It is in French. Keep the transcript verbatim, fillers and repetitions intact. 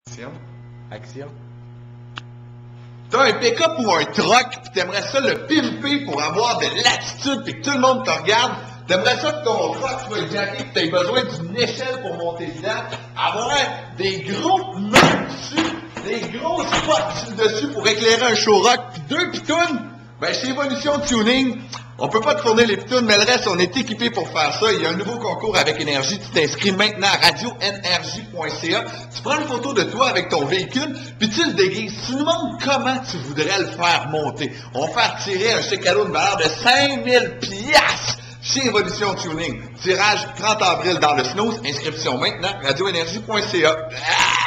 Action. Action. T'as un pick-up ou un truck, pis t'aimerais ça le pimper pour avoir de l'attitude, pis que tout le monde te regarde. T'aimerais ça que ton truck soit jacké, que t'aies besoin d'une échelle pour monter dedans. Avoir des gros murs dessus, des gros spots dessus pour éclairer un show rock, pis deux pitounes. Ben, chez Évolution Tuning, on peut pas te fournir les pitounes, mais le reste, on est équipé pour faire ça. Il y a un nouveau concours avec Énergie. Tu t'inscris maintenant à radio énergie point c a. Tu prends une photo de toi avec ton véhicule, puis tu le déguises. Tu nous montres comment tu voudrais le faire monter. On va faire tirer un chèque cadeau de valeur de cinq mille piastres chez Évolution Tuning. Tirage trente avril dans le snooze. Inscription maintenant, radio énergie point c a. Ah!